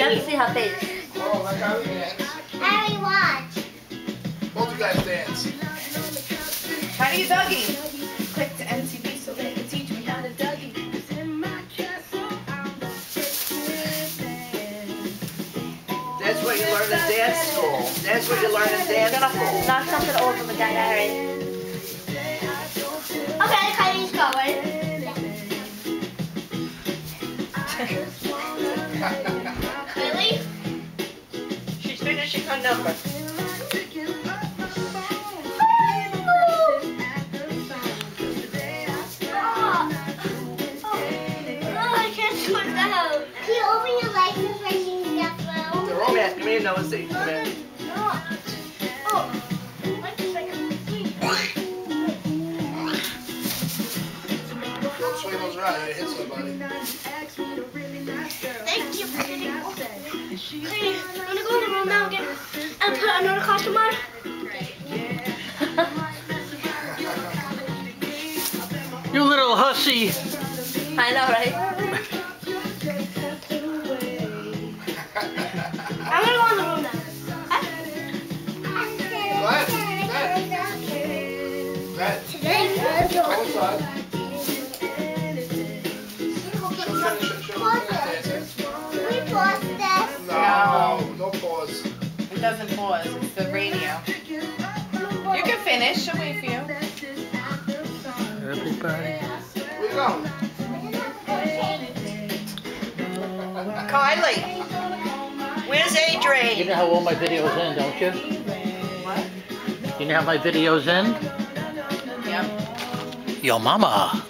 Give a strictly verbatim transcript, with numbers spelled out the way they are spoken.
Let's see her face. Oh, like how we dance. Harry, watch. Both you guys dance. How do you Dougie? Click to M T V so they can teach me how to Dougie. That's what you learn in dance school. That's what you learn in dance school. Knock something over with that, Harry. Okay, Kylie's going. Kylie? She's finishing her number. Can you open your legs and stretch your stuff out? The romance, give me a nosy. Come in. Oh. Don't swing those around, you're gonna hit somebody. Thank you for hitting all that. Hey, I'm gonna go in the room now again and put another costume on. You little hussy. I know, right? I'm gonna go in the room now. Go ahead. Go ahead. Today, Go inside. we pause this. No, no pause. It doesn't pause, it's the radio. You can finish, she'll wait for you. Everybody. Where you going? Kylie, where's You Adrian? know how all my videos end, don't you? What? You know how my videos end? Yep. Yo mama.